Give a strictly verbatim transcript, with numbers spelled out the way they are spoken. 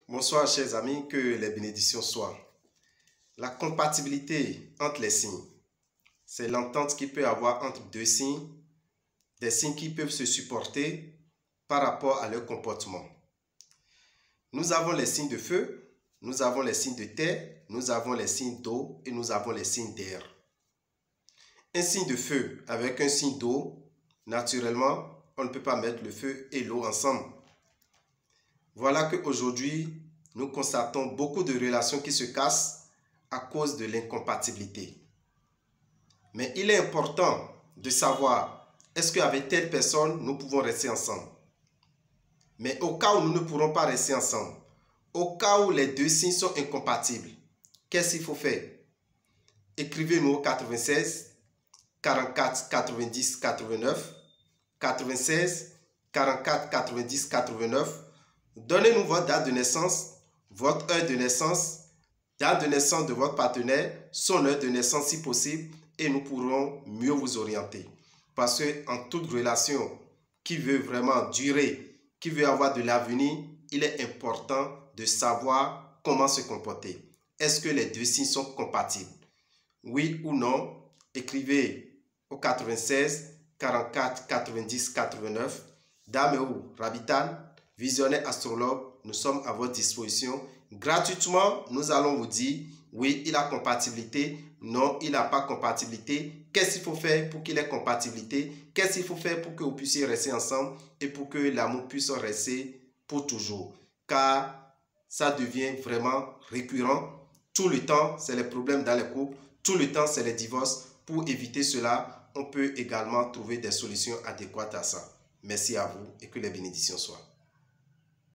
Bonsoir chers amis, que les bénédictions soient. La compatibilité entre les signes, c'est l'entente qu'il peut y avoir entre deux signes, des signes qui peuvent se supporter par rapport à leur comportement. Nous avons les signes de feu, nous avons les signes de terre, nous avons les signes d'eau et nous avons les signes d'air. Un signe de feu avec un signe d'eau, naturellement, on ne peut pas mettre le feu et l'eau ensemble. Voilà qu'aujourd'hui, nous constatons beaucoup de relations qui se cassent à cause de l'incompatibilité. Mais il est important de savoir, est-ce qu'avec telle personne, nous pouvons rester ensemble? Mais au cas où nous ne pourrons pas rester ensemble, au cas où les deux signes sont incompatibles, qu'est-ce qu'il faut faire? Écrivez-nous au quatre-vingt-seize, quarante-quatre, quatre-vingt-dix, quatre-vingt-neuf, quatre-vingt-seize, quarante-quatre, quatre-vingt-dix, quatre-vingt-neuf. Donnez-nous votre date de naissance, votre heure de naissance, date de naissance de votre partenaire, son heure de naissance si possible, et nous pourrons mieux vous orienter. Parce qu'en toute relation qui veut vraiment durer, qui veut avoir de l'avenir, il est important de savoir comment se comporter. Est-ce que les deux signes sont compatibles? Oui ou non? Écrivez au quatre-vingt-seize, quarante-quatre, quatre-vingt-dix, quatre-vingt-neuf. Dame ou Rabitan, visionnaire astrologue, nous sommes à votre disposition. Gratuitement, nous allons vous dire, oui, il a compatibilité, non, il n'a pas compatibilité. Qu'est-ce qu'il faut faire pour qu'il ait compatibilité? Qu'est-ce qu'il faut faire pour que vous puissiez rester ensemble et pour que l'amour puisse rester pour toujours? Car ça devient vraiment récurrent. Tout le temps, c'est les problèmes dans les couples. Tout le temps, c'est les divorces. Pour éviter cela, on peut également trouver des solutions adéquates à ça. Merci à vous et que les bénédictions soient.